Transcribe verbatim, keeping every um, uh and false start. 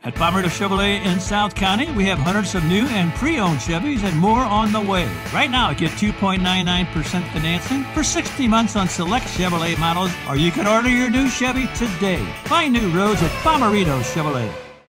At Bomcvy Chevrolet in South County, we have hundreds of new and pre-owned Chevys and more on the way. Right now, get two point nine nine percent financing for sixty months on select Chevrolet models, or you can order your new Chevy today. Find new roads at Bomcvy Chevrolet.